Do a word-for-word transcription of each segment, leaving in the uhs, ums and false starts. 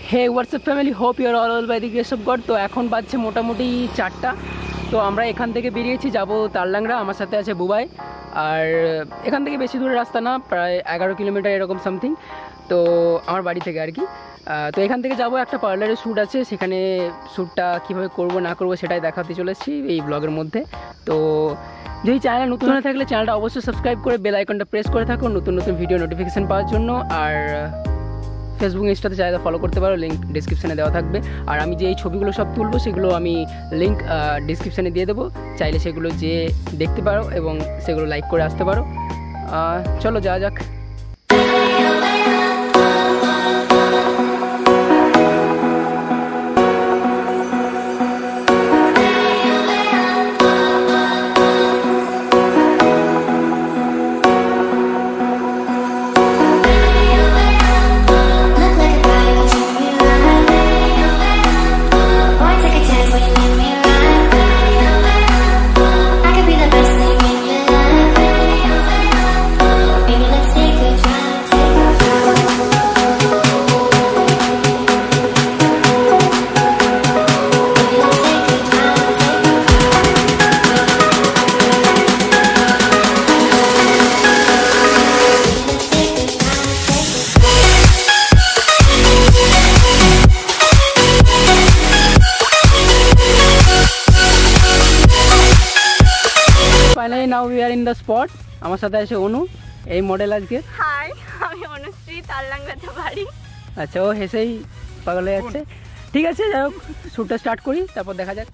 Hey WhatsApp family, hope your all all by the grace of God. তো এখন বাজছে মোটামুটি চারটা। তো আমরা এখান থেকে বেরিয়েছি, যাব তারলাংরা। আমার সাথে আছে বুবাই। আর এখান থেকে বেশি দূরের রাস্তা না, প্রায় এগারো কিলোমিটার এরকম সামথিং। তো আমার বাড়ি থেকে আর কি। তো এখান থেকে যাব, একটা পার্লারের শ্যুট আছে, সেখানে শ্যুটটা কীভাবে করবো না করবো সেটাই দেখাতে চলেছি এই ব্লগের মধ্যে। তো যদি চ্যানেল নতুন হয়ে থাকলে চ্যানেলটা অবশ্যই সাবস্ক্রাইব করে বেল আইকনটা প্রেস করে থাকুন নতুন নতুন ভিডিও নোটিফিকেশান পাওয়ার জন্য। আর ফেসবুক ইনস্টাতে চাইলে ফলো করতে পারো, লিঙ্ক ডিসক্রিপশানে দেওয়া থাকবে। আর আমি যে এই ছবিগুলো সব তুলবো সেগুলো আমি লিঙ্ক ডিসক্রিপশানে দিয়ে দেবো, চাইলে সেগুলো যে দেখতে পারো এবং সেগুলো লাইক করে আসতে পারো। চলো যাওয়া যাক। Finally now we are in the spot. আমার সাথে আছে অনু, এই মডেল আজকে। হাই, আমি অনুশ্রী, তারলাংরাতে বাড়ি। আচ্ছা, ও হেসেই পাগল হয়ে যাচ্ছে। ঠিক আছে, যাই হোক, শ্যুটটা স্টার্ট করি, তারপর দেখা যাক।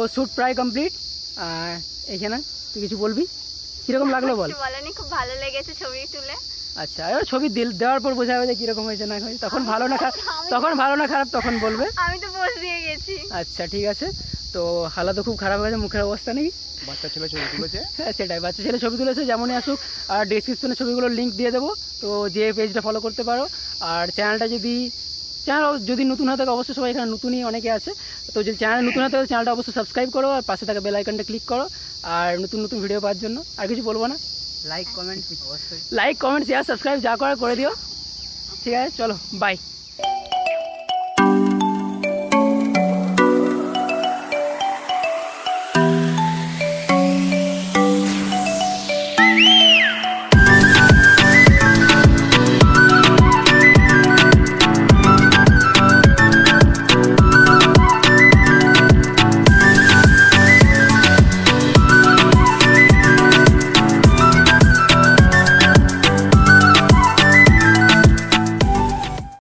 শ্যুট প্রায় কমপ্লিট। এখানে তুই কিছু বলবি, কীরকম লাগলো বল? বলেনি, খুব ভালো লেগেছে ছবি তুলে। আচ্ছা, এবার ছবি দিল দেওয়ার পর বোঝা যাবে যে কীরকম হয়েছে না হয়েছে, তখন ভালো না খারাপ, তখন ভালো না খারাপ তখন বলবে। আমি তো পোজ দিয়ে গেছি। আচ্ছা ঠিক আছে, তো হালা তো খুব খারাপ হয়েছে, মুখের অবস্থা নেই। বাচ্চা ছেলে ছবি তুলেছে। হ্যাঁ সেটাই, বাচ্চা ছেলে ছবি তুলেছে, যেমনই আসুক। আর ডিসক্রিপশনে ছবিগুলোর লিঙ্ক দিয়ে দেবো, তো যে পেজটা ফলো করতে পারো। আর চ্যানেলটা যদি চ্যানেল যদি নতুন হয়ে থাকে, অবশ্যই সবাই এখানে নতুনই অনেকে আছে, তো যদি চ্যানেল নতুন হয়ে থাকে চ্যানেলটা অবশ্যই সাবস্ক্রাইব করো, আর পাশে থাকা বেল আইকনটা ক্লিক করো, আর নতুন নতুন ভিডিও পাওয়ার জন্য। আর কিছু বলবো না, লাইক কমেন্ট অবশ্যই, লাইক কমেন্ট শেয়ার সাবস্ক্রাইব যা করার করে দিও। ঠিক আছে, চলো বাই।